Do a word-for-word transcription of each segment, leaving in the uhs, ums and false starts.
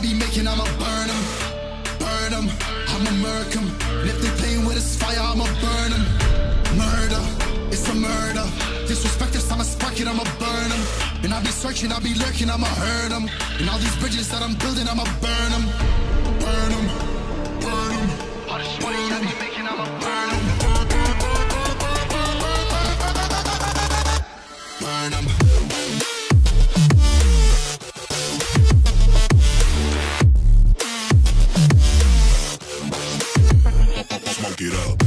be making, I'ma burn them. Burn them, I'ma murk them. And if they playing with this fire, I'ma burn them. Murder, it's a murder. Disrespect us, I'ma spark it, I'ma burn them. And I'll be searching, I'll be lurking, I'ma hurt them. And all these bridges that I'm building, I'ma burn them. Burn them, burn them. All this money I be making, I'ma burn them. Burn them. Smoke it up.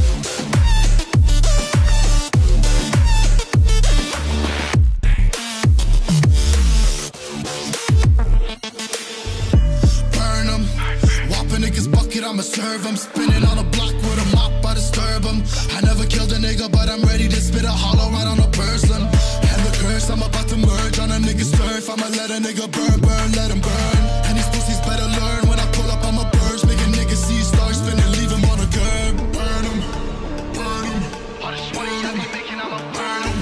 I'ma serve them, spinning on a block with a mop, I disturb them. I never killed a nigga, but I'm ready to spit a hollow right on a person. And the curse, I'm about to merge on a nigga's turf. I'ma let a nigga burn, burn, let him burn. And these pussies better learn, when I pull up, I'ma burst. Make a nigga see stars spinning, leave him on a curb. Burn him, burn him. All this money I be making, I'ma burn him.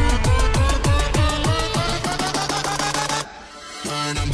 Burn him.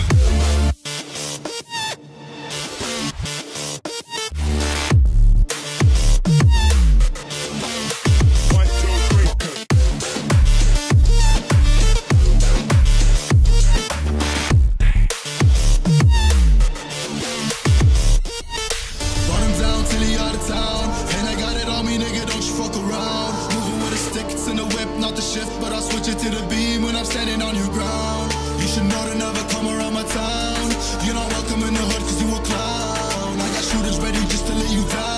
But I'll switch it to the beam when I'm standing on your ground. You should know to never come around my town. You're not welcome in the hood cause you a clown. I got shooters ready just to lay you down.